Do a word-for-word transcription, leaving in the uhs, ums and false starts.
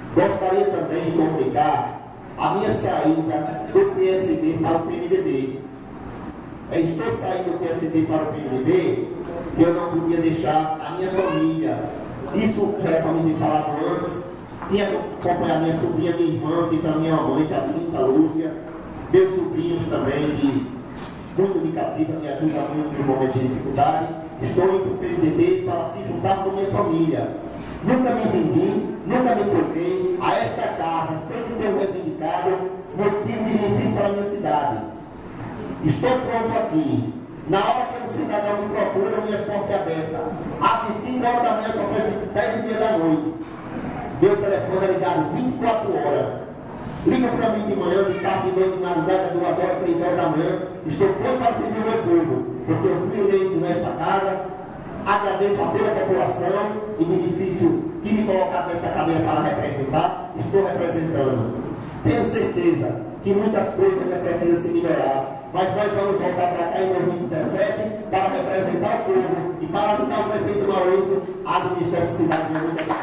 Gostaria também de comunicar a minha saída do P S D para o P M D B. Eu estou saindo do P S D para o P M D B, que eu não podia deixar a minha família. Isso já é para mim ter falado antes. Tinha que acompanhar minha sobrinha, minha irmã, que para minha mãe, Jacinta Lúcia, meus sobrinhos também, que muito me cativa, me ajuda muito no momento de dificuldade. Estou indo para o P M D B para se juntar com minha família. Nunca me vendi, nunca me troquei. A esta casa sempre tenho reivindicado motivo de benefício para a minha cidade. Estou pronto aqui. Na hora que o cidadão me procura, minhas portas abertas. Às cinco horas da manhã, só faz dez e meia da noite. Meu telefone é ligado vinte e quatro horas. Liga para mim de manhã, de tarde, de noite, de madrugada, duas horas, três horas da manhã. Estou pronto para servir o meu povo, porque eu fui eleito nesta casa. Agradeço a toda a população e benefício que me colocaram nesta cadeira para representar. Estou representando. Tenho certeza que muitas coisas ainda precisam se melhorar, mas nós vamos voltar para cá em dois mil e dezessete para representar o povo e para ajudar o prefeito Maurício a administrar essa cidade de muita